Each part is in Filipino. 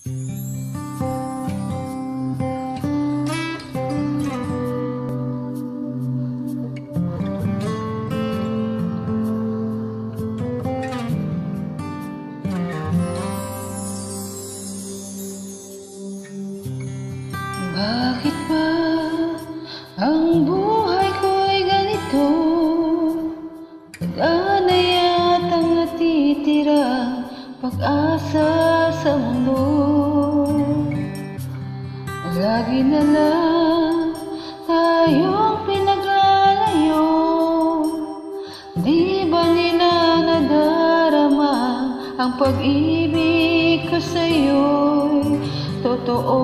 Bakit ba ang buhay ko'y ganito? Pag-ana yatang natitira pag-asa sa mundo. Lagi na lang tayong pinaglalayo. Di ba nila nadarama ang pag-ibig ko sa'yo'y totoo?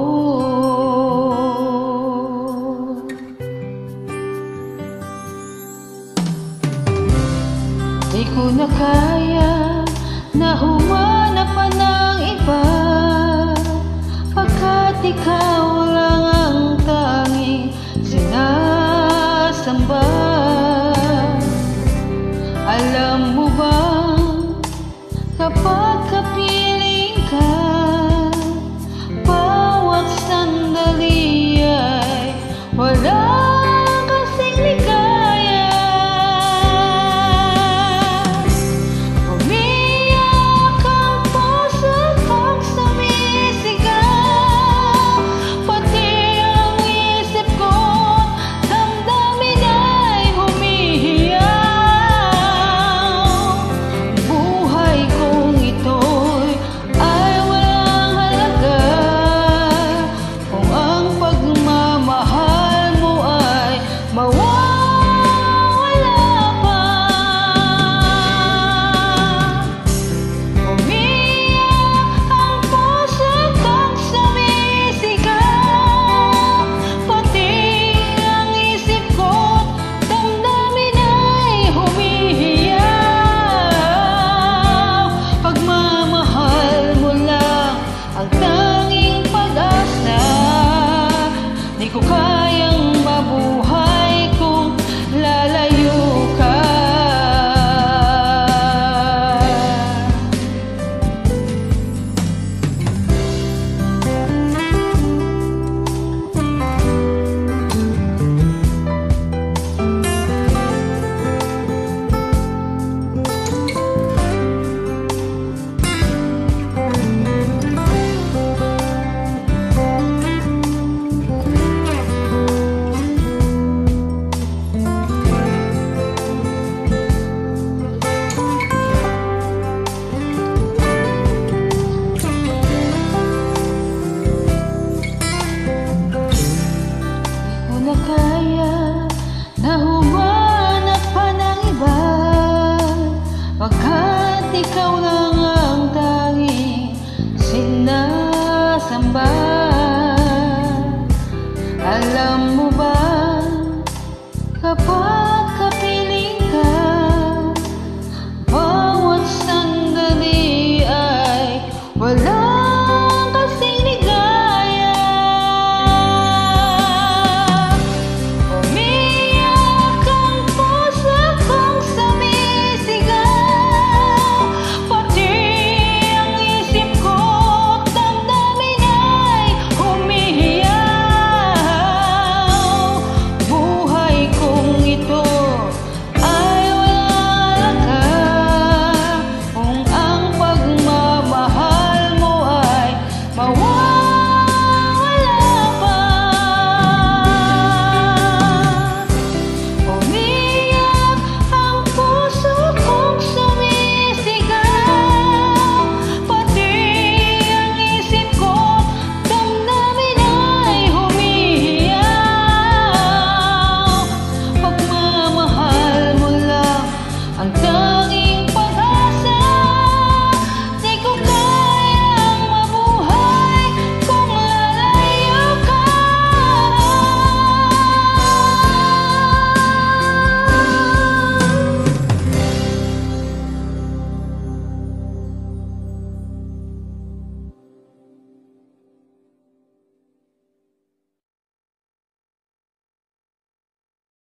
Di ko na kaya na humanap pa ng iba, pagkat ikaw lang ang tanging sinasamba. Alam mo ba, kapag kapiling ka, bawat sandali ay wala kasing ligaya. Umiyak ang puso ko'ng sumisigaw, pati ang isip ko't damdamin ay humihiyaw. Buhay kong ito'y ay walang halaga kung ang pagmamahal mo ay mawawala pa. Umiyak ang puso ko'ng sumisigaw, pati ang isip ko't damdamin ay humihiyaw. Pagmamahal mo lang ang tanging pag-asa. Di ko kayang mabuhay kung lalayo ka. Na kaya na humanap pa ng iba, pagkat ikaw lang ang tanging sinasamba. Alam mo ba, kapag kapiling ka, bawat sandali ay wala